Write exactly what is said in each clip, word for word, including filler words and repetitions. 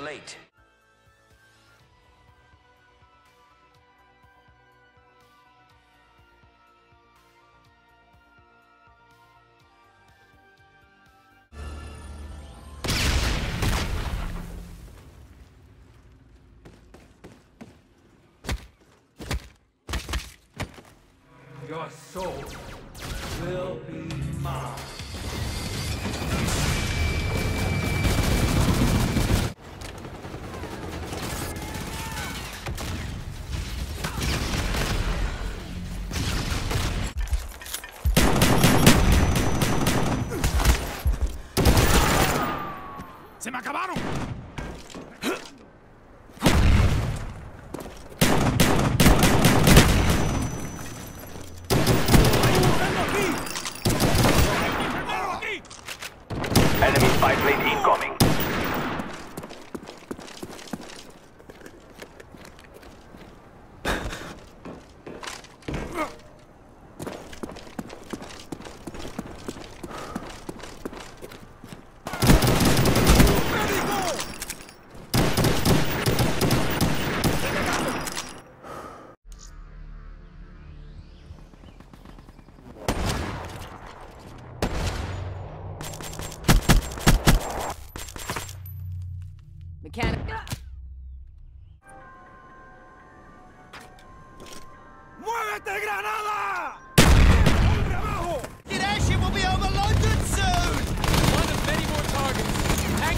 late. Your soul will be mine. ¡Se me acabaron! Enemy spy plane incoming. Mechanic. ¡Muévete, granada! ¡Hombre abajo! The airship will be over London soon! One of many more targets. Tank.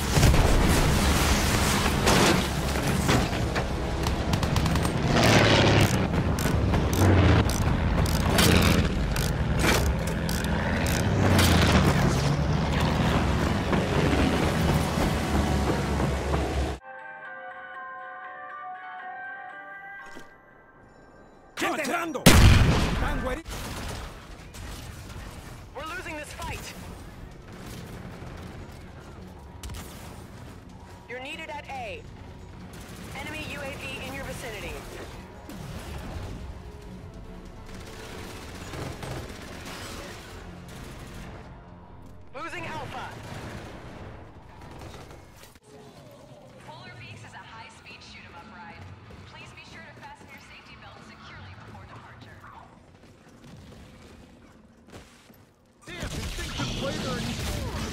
Entrando! We're losing this fight. You're needed at A. Enemy U A V in your vicinity. Losing Alpha. Polar Peaks is a high-speed shoot-'em-up ride. Please be sure to fasten your safety belt securely before departure. Damn, this thing can play there.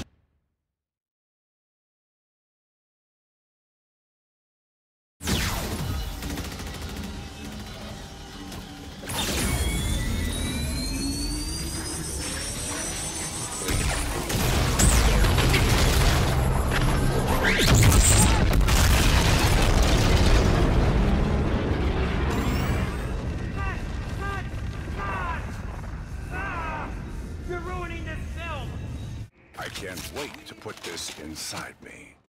You're ruining this film! I can't wait to put this inside me.